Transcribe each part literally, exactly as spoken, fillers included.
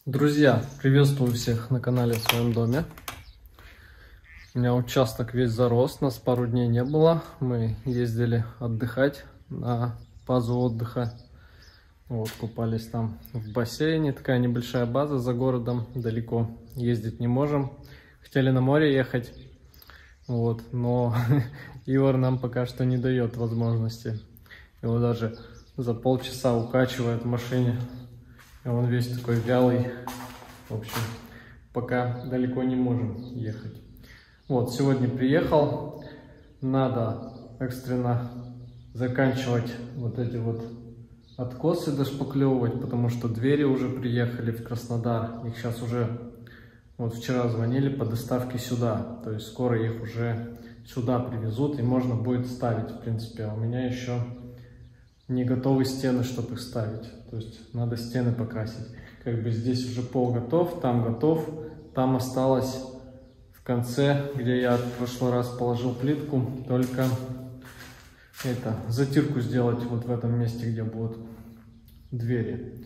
Друзья, приветствую всех на канале В Своем Доме. У меня участок весь зарос, нас пару дней не было. Мы ездили отдыхать на базу отдыха. Вот, купались там в бассейне. Такая небольшая база за городом, далеко ездить не можем. Хотели на море ехать, вот, но Ивар нам пока что не дает возможности. Его даже за полчаса укачивает в машине. И он весь такой вялый. В общем, пока далеко не можем ехать. Вот, сегодня приехал. Надо экстренно заканчивать вот эти вот откосы, дошпаклевывать, потому что двери уже приехали в Краснодар. Их сейчас уже, вот вчера звонили по доставке сюда. То есть скоро их уже сюда привезут и можно будет ставить, в принципе. А у меня еще не готовы стены, чтобы их ставить. То есть надо стены покрасить. Как бы здесь уже пол готов, там готов. Там осталось в конце, где я в прошлый раз положил плитку, только это, затирку сделать вот в этом месте, где будут двери.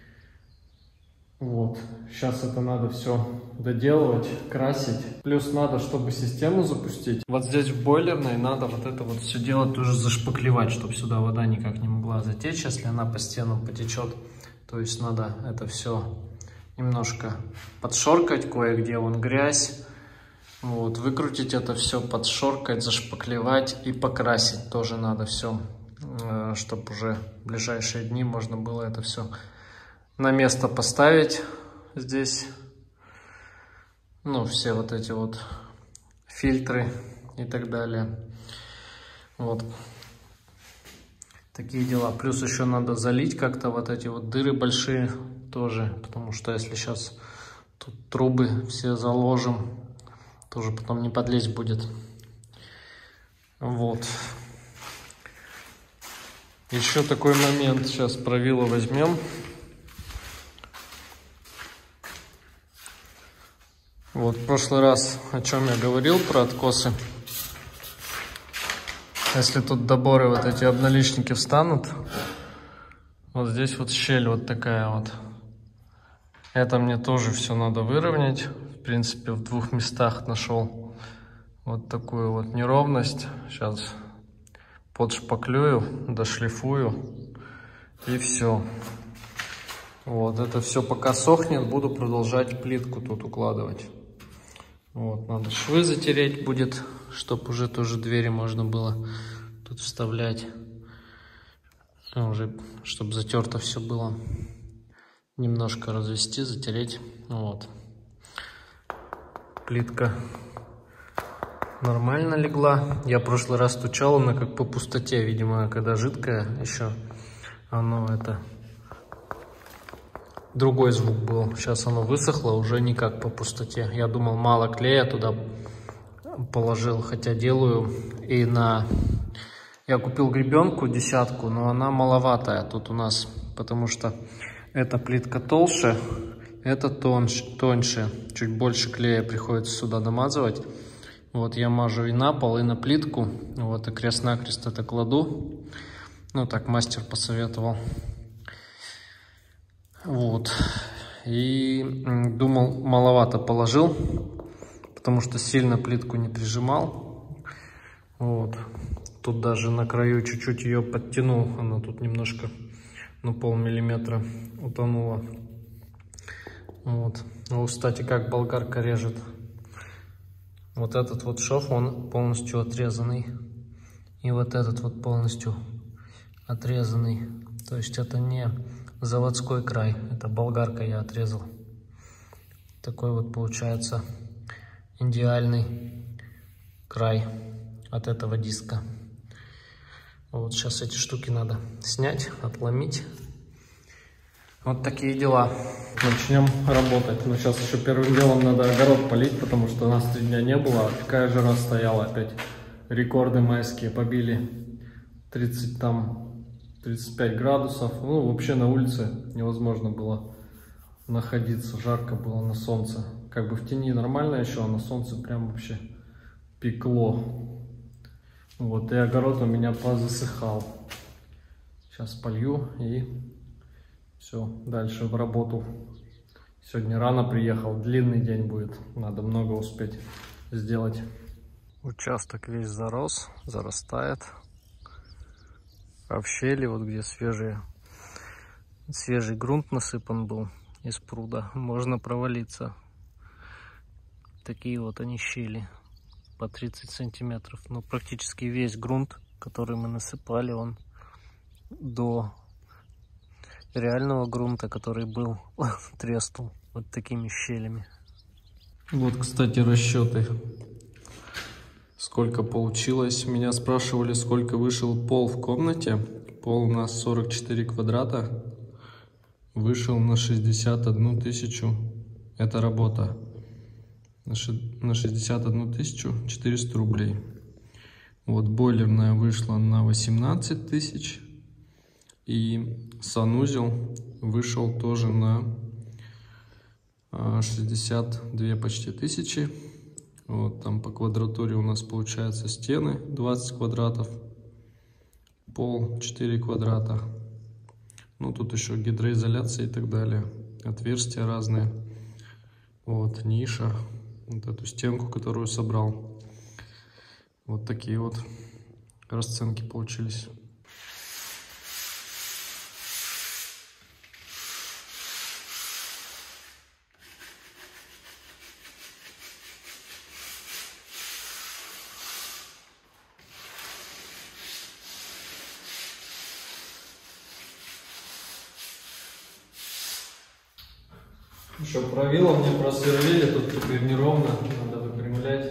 Вот. Сейчас это надо все доделывать, красить. Плюс надо, чтобы систему запустить. Вот здесь в бойлерной надо вот это вот все дело тоже зашпаклевать, чтобы сюда вода никак не могла затечь, если она по стенам потечет. То есть надо это все немножко подшоркать, кое-где вон грязь. Вот, выкрутить это все, подшоркать, зашпаклевать и покрасить тоже надо все, чтобы уже в ближайшие дни можно было это все на место поставить здесь. Ну, все вот эти вот фильтры и так далее. Вот. Такие дела. Плюс еще надо залить как-то вот эти вот дыры большие тоже. Потому что если сейчас тут трубы все заложим, тоже потом не подлезть будет. Вот. Еще такой момент. Сейчас правило возьмем. Вот, в прошлый раз, о чем я говорил, про откосы. Если тут доборы, вот эти обналичники встанут, вот здесь вот щель вот такая вот. Это мне тоже все надо выровнять. В принципе, в двух местах нашел вот такую вот неровность. Сейчас подшпаклюю, дошлифую и все. Вот, это все пока сохнет, буду продолжать плитку тут укладывать. Вот, надо швы затереть будет, чтобы уже тоже двери можно было тут вставлять. Уже, чтобы затерто все было. Немножко развести, затереть. Вот. Плитка нормально легла. Я в прошлый раз стучал, она как по пустоте, видимо, когда жидкая еще, оно это... Другой звук был. Сейчас оно высохло, уже никак по пустоте. Я думал, мало клея туда положил, хотя делаю. И на... Я купил гребенку десятку, но она маловатая тут у нас, потому что эта плитка толще, эта тоньше, тоньше. Чуть больше клея приходится сюда намазывать. Вот я мажу и на пол, и на плитку. Вот и крест-накрест это кладу. Ну так мастер посоветовал. Вот, и думал, маловато положил, потому что сильно плитку не прижимал. Вот, тут даже на краю чуть-чуть ее подтянул, она тут немножко, ну, полмиллиметра утонула. Вот, ну, кстати, как болгарка режет. Вот этот вот шов, он полностью отрезанный, и вот этот вот полностью отрезанный, то есть это не... заводской край, это болгаркой я отрезал. Такой вот получается идеальный край от этого диска. Вот сейчас эти штуки надо снять, отломить. Вот такие дела. Начнем работать. Но сейчас еще первым делом надо огород полить, потому что у нас три дня не было. Такая жара стояла опять. Рекорды майские побили. тридцать там... тридцать пять градусов, ну вообще на улице невозможно было находиться, жарко было на солнце. Как бы в тени нормально еще, а на солнце прям вообще пекло. Вот, и огород у меня позасыхал. Сейчас полью и все, дальше в работу. Сегодня рано приехал, длинный день будет, надо много успеть сделать. Участок весь зарос, зарастает. А в щели, вот где свежие, свежий грунт насыпан был из пруда, можно провалиться. Такие вот они щели, по тридцать сантиметров. Ну, практически весь грунт, который мы насыпали, он до реального грунта, который был, треснул вот такими щелями. Вот, кстати, расчеты. Сколько получилось. Меня спрашивали, сколько вышел пол в комнате. Пол у нас сорок четыре квадрата. Вышел на шестьдесят одну тысячу. Это работа. На шестьдесят одну тысячу четыреста рублей. Вот бойлерная вышла на восемнадцать тысяч. И санузел вышел тоже на шестьдесят две почти тысячи. Вот там по квадратуре у нас получается стены двадцать квадратов, пол четыре квадрата. Ну тут еще гидроизоляция и так далее, отверстия разные. Вот ниша, вот эту стенку, которую собрал. Вот такие вот расценки получились. Еще правило мне просверлили, тут теперь неровно, надо выпрямлять.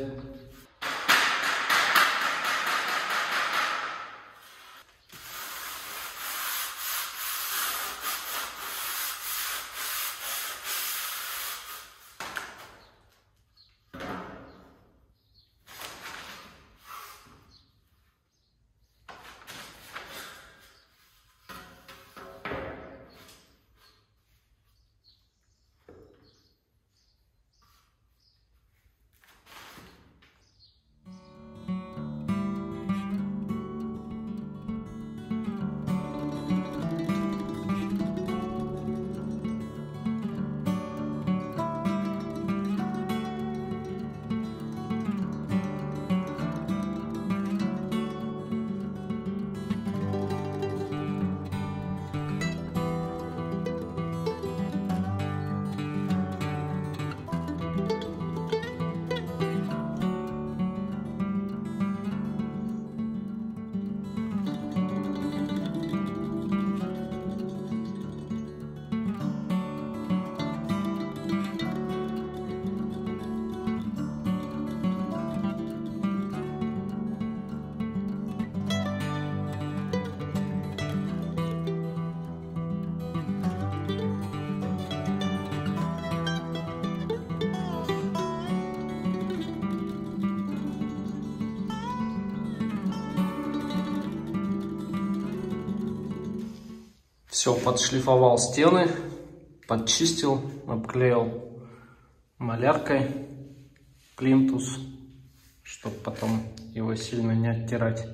Все, подшлифовал стены, подчистил, обклеил маляркой плинтус, чтобы потом его сильно не оттирать.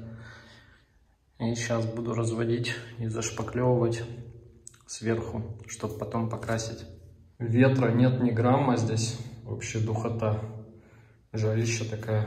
И сейчас буду разводить и зашпаклевывать сверху, чтобы потом покрасить. Ветра нет ни грамма здесь, вообще духота, жарища такая.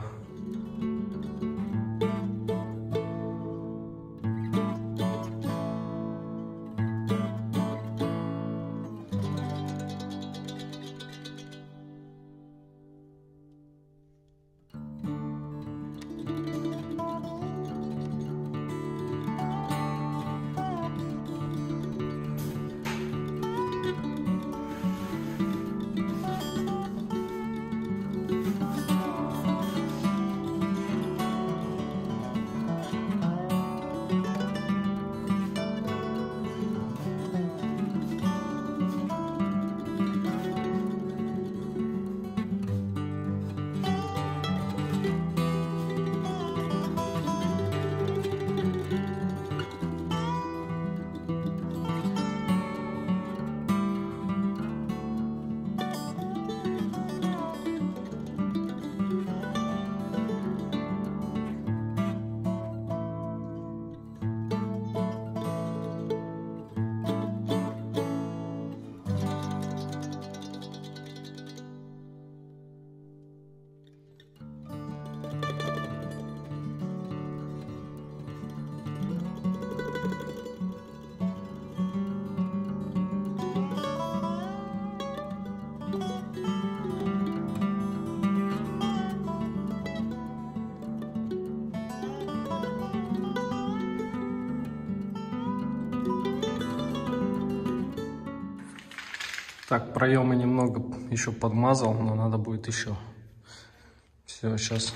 Так, проемы немного еще подмазал, но надо будет еще. Все, сейчас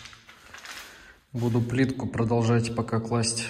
буду плитку продолжать пока класть.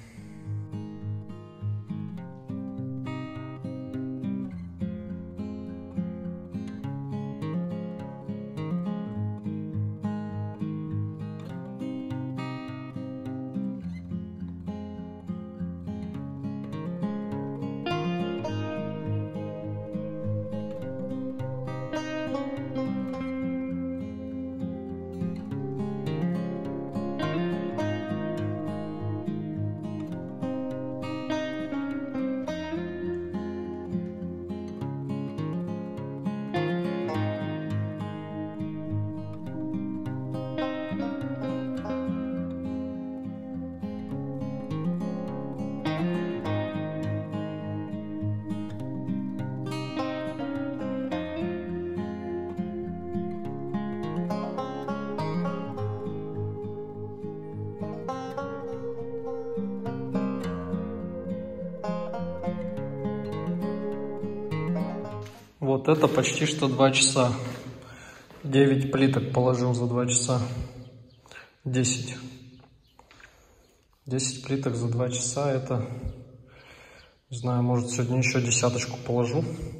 Вот это почти что два часа. девять плиток положил за два часа. десять. десять плиток за два часа. Это, не знаю, может сегодня еще десяточку положу.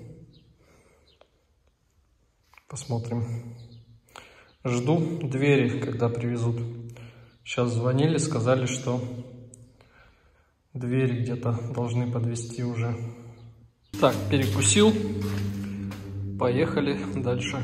Посмотрим. Жду двери, когда привезут. Сейчас звонили, сказали, что двери где-то должны подвезти уже. Так, перекусил. Поехали дальше.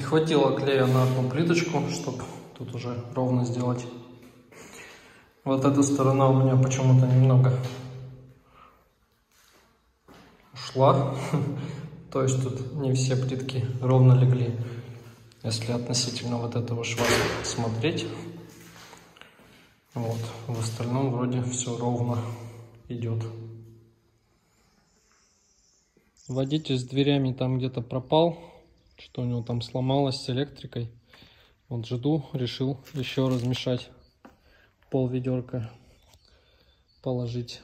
хватило клея на одну плиточку, чтобы тут уже ровно сделать. Вот эта сторона у меня почему-то немного ушла. То есть тут не все плитки ровно легли. Если относительно вот этого шва смотреть. Вот. В остальном вроде все ровно идет. Водитель с дверями там где-то пропал. Что у него там сломалось с электрикой. Вот жду, решил еще размешать. Пол ведерка положить.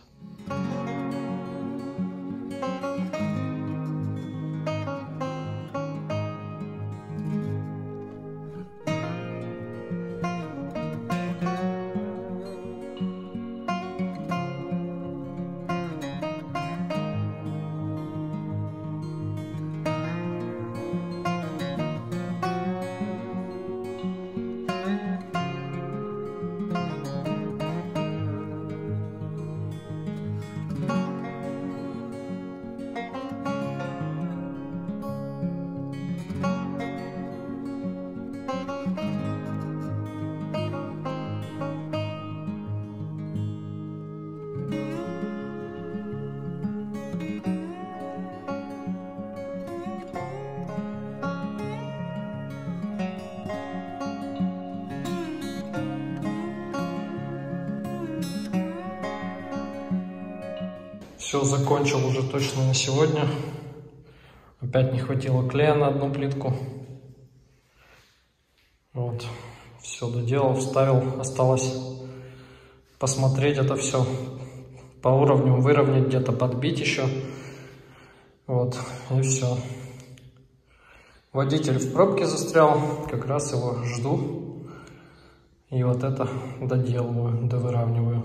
Все, закончил уже точно на сегодня. Опять не хватило клея на одну плитку. Вот, все доделал, вставил. Осталось посмотреть это все по уровню, выровнять, где-то подбить еще. Вот, и все. Водитель в пробке застрял, как раз его жду. И вот это доделываю, довыравниваю.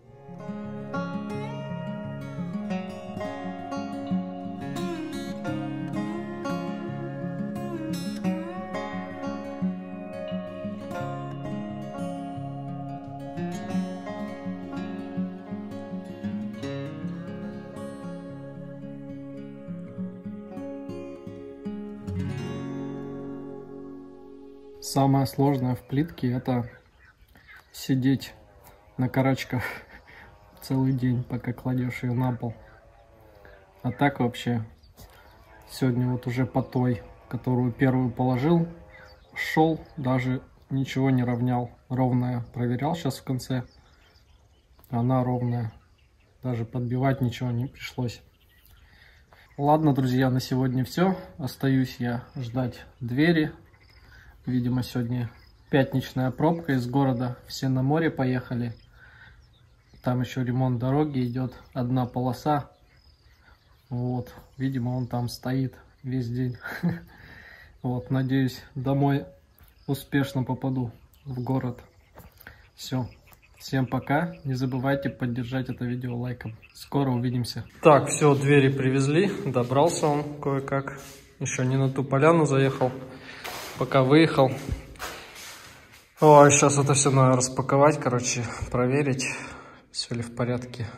Самое сложное в плитке — это сидеть на карачках целый день, пока кладешь ее на пол. А так вообще сегодня вот уже по той, которую первую положил, шел, даже ничего не равнял. Ровная проверял сейчас в конце. Она ровная. Даже подбивать ничего не пришлось. Ладно, друзья, на сегодня все. Остаюсь я ждать двери. Видимо, сегодня пятничная пробка из города. Все на море поехали. Там еще ремонт дороги идет. Одна полоса. Вот. Видимо, он там стоит весь день. Вот. Надеюсь, домой успешно попаду в город. Все. Всем пока. Не забывайте поддержать это видео лайком. Скоро увидимся. Так, все, двери привезли. Добрался он кое-как. Еще не на ту поляну заехал. Пока выехал. Ой, сейчас это все надо распаковать, короче, проверить, все ли в порядке.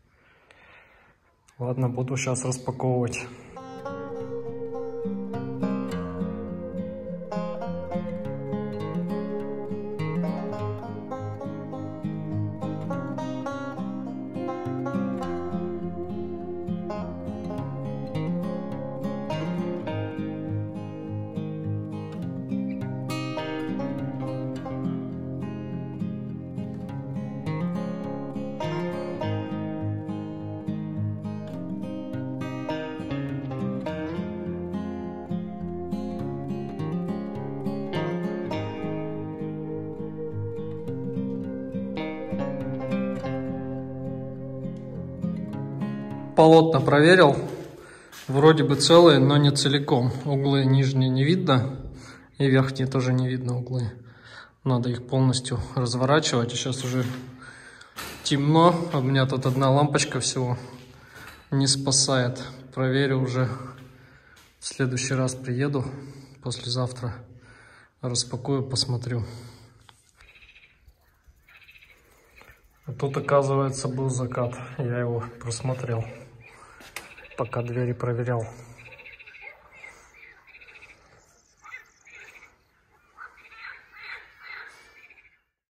Ладно, буду сейчас распаковывать. Полотна проверил, вроде бы целые, но не целиком. Углы нижние не видно, и верхние тоже не видно углы. Надо их полностью разворачивать. И сейчас уже темно, у меня тут одна лампочка всего не спасает. Проверю уже, в следующий раз приеду, послезавтра распакую, посмотрю. А тут, оказывается, был закат, я его просмотрел, пока двери проверял.